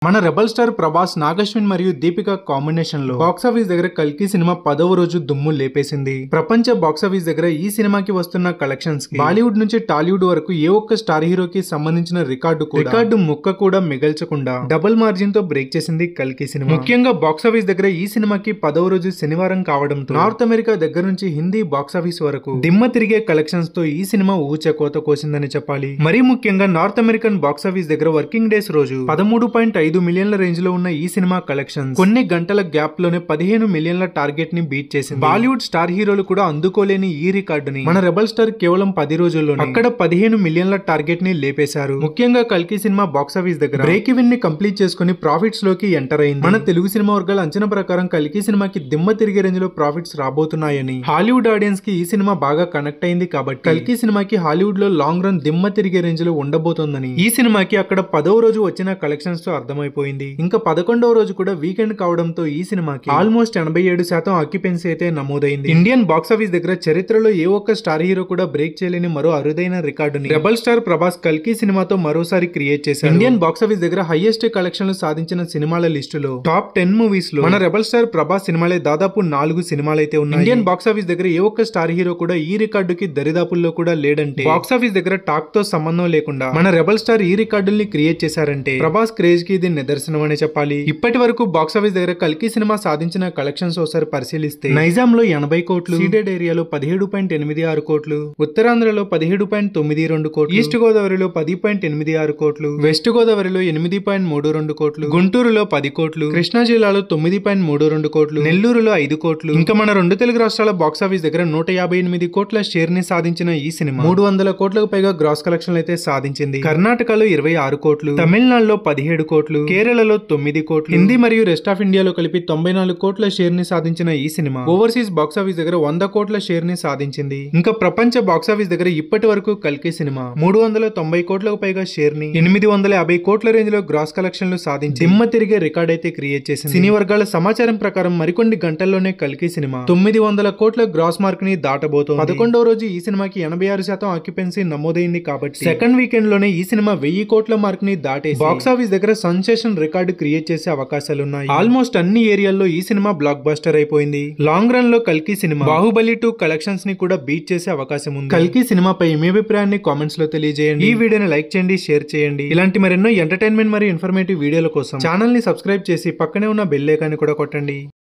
మన rebel star Prabhas, Nag Ashwin మరియు Deepika combination లో బాక్సాఫీస్ దగ్గర కల్కి సినిమా 10వ రోజు దుమ్ము లేపేసింది. ప్రపంచ బాక్సాఫీస్ దగ్గర ఈ సినిమాకి వస్తున్న కలెక్షన్స్ కి బాలీవుడ్ నుంచి టాలీవుడ్ వరకు ఏ ఒక్క స్టార్ హీరోకి సంబంధించిన రికార్డు ముక్క కూడా మిగల్చకుండా డబుల్ మార్జిన్ తో బ్రేక్ చేసింది కల్కి సినిమా. ముఖ్యంగా బాక్సాఫీస్ దగ్గర ఈ సినిమాకి 10వ రోజు శనివారం కావడంతో నార్త్ అమెరికా దగ్గర నుంచి హిందీ బాక్సాఫీస్ వరకు దిమ్మ తిరిగే కలెక్షన్స్ తో ఈ సినిమా ఊచకోత కోసిందని చెప్పాలి. మరీ ముఖ్యంగా నార్త్ అమెరికన్ బాక్సాఫీస్ దగ్గర వర్కింగ్ డేస్ రోజు 13.5 మిలియన్ల రేంజ్ లో ఉన్న ఈ సినిమా కలెక్షన్స్ కొన్ని గంటల గ్యాప్ లోనే 15 మిలియన్ల టార్గెట్ ని బీట్ చేసింది. బాలీవుడ్ స్టార్ హీరోలు కూడా అందుకోలేని ఈ రికార్డుని మన రెబల్ స్టార్ కేవలం 10 రోజుల్లోనే అక్కడ 15 మిలియన్ల టార్గెట్ ని లేపేశారు. ముఖ్యంగా కల్కి సినిమా బాక్సాఫీస్ దగ్గర బ్రేక్ ఈవెన్ ని కంప్లీట్ చేసుకుని ప్రాఫిట్స్ లోకి ఎంటర్ అయింది. మన తెలుగు సినిమా వర్గాల అంచనా ప్రకారం కల్కి సినిమాకి దిమ్మ తిరిగే రేంజ్ లో ప్రాఫిట్స్ రాబోతున్నాయని, హాలీవుడ్ ఆడియన్స్ కి ఈ సినిమా బాగా కనెక్ట్ అయింది కాబట్టి కల్కి సినిమాకి హాలీవుడ్ లో లాంగ్ రన్ దిమ్మ తిరిగే రేంజ్ లో ఉండబోతోందని ఈ సినిమాకి అక్కడ 10వ రోజు వచ్చిన కలెక్షన్స్ తో అర్థమైపోయింది. ఇంకా 11వ రోజు కూడా వీకెండ్ కావడంతో ఈ సినిమాకి ఆల్మోస్ట్ 87% ఆక్యుపెన్సీ అయితే నమోదైంది. ఇండియన్ బాక్సాఫీస్ దగ్గర చరిత్రలో ఏ ఒక్క స్టార్ హీరో కూడా బ్రేక్ చేయలేని మరో అరుదైన రికార్డుని రెబల్ స్టార్ ప్రభాస్ కల్కి సినిమాతో మరోసారి క్రియేట్ చేశారు. ఇండియన్ బాక్సాఫీస్ దగ్గర హైయెస్ట్ కలెక్షన్లు సాధించిన సినిమాల లిస్టులో టాప్ 10 మూవీస్ లో మన రెబల్ స్టార్ ప్రభాస్ సినిమాలే దాదాపు 4 సినిమాలైతే ఉన్నాయి. ఇండియన్ బాక్సాఫీస్ దగ్గర ఏ ఒక్క స్టార్ హీరో కూడా ఈ రికార్డుకి దరిదాపుల్లో కూడా లేడంటే బాక్సాఫీస్ దగ్గర టాక్ తో సంబంధం లేకుండా మన రెబల్ స్టార్ ఈ రికార్డుల్ని క్రియేట్ చేశారంటే ప్రభాస్ క్రేజ్ కి ఇది నిదర్శనం అనే చెప్పాలి. ఇప్పటి వరకు బాక్సాఫీస్ దగ్గర కల్కి సినిమా సాధించిన కలెక్షన్స్ ఒకసారి పరిశీలిస్తే నైజాం లో 80 కోట్లు, సీడెడ్ ఏరియాలో 17.86 కోట్లు, ఉత్తరాంధ్రలో 17.92 కోట్లు, ఈస్ట్ గోదావరిలో 10.86 కోట్లు, వెస్ట్ గోదావరిలో 8.32 కోట్లు, గుంటూరులో 10 కోట్లు, కృష్ణా జిల్లాలో 9.32 కోట్లు, నెల్లూరులో 5 కోట్లు. ఇంకా మన రెండు తెలుగు రాష్ట్రాల బాక్సాఫీస్ దగ్గర 158 కోట్ల షేర్ ని సాధించిన ఈ సినిమా 300 కోట్లకు పైగా గ్రాస్ కలెక్షన్ అయితే సాధించింది. కర్ణాటకలో 26 కోట్లు, తమిళనాడులో 17 కోట్లు, కేరళలో 9 కోట్లు, హిందీ మరియు రెస్ట్ ఆఫ్ ఇండియాలో కలిపి 94 కోట్ల షేర్ ని సాధించిన ఈ సినిమా ఓవర్సీస్ బాక్సాఫీస్ దగ్గర 100 కోట్ల షేర్ ని సాధించింది. ఇంకా ప్రపంచ బాక్సాఫీస్ దగ్గర ఇప్పటి వరకు కల్కి సినిమా 390 కోట్లకు పైగా షేర్ ని 850 కోట్ల రేంజ్ లో గ్రాస్ కలెక్షన్లు సాధించి దిమ్మ తిరిగే రికార్డ్ అయితే క్రియేట్ చేసింది. సినీ వర్గాల సమాచారం ప్రకారం మరికొన్ని గంటల్లోనే కల్కి సినిమా 900 కోట్ల గ్రాస్ మార్క్ ని దాటబోతోంది. 11వ రోజు ఈ సినిమాకి 86% ఆక్యుపెన్సీ నమోదైంది కాబట్టి సెకండ్ వీకెండ్ లోనే ఈ సినిమా 1000 కోట్ల మార్క్ ని దాటేసి బాక్సాఫీస్ దగ్గర సెన్సేషన్ రికార్డు క్రియేట్ చేసే అవకాశాలున్నాయి. ఆల్మోస్ట్ అన్ని ఏరియాల్లో ఈ సినిమా బ్లాక్ బస్టర్ అయిపోయింది. లాంగ్ రన్ లో కల్కి సినిమా బాహుబలి 2 కలెక్షన్స్ ని కూడా బీట్ చేసే అవకాశం ఉంది. కల్కి సినిమాపై మీ అభిప్రాయాన్ని కామెంట్స్ లో తెలియజేయండి. ఈ వీడియోని లైక్ చేయండి, షేర్ చేయండి. ఇలాంటి మరెన్నో ఎంటర్టైన్మెంట్ మరియు ఇన్ఫర్మేటివ్ వీడియోల కోసం ఛానల్ ని సబ్స్క్రైబ్ చేసి పక్కనే ఉన్న బెల్ ఐకాన్ ని కూడా కొట్టండి.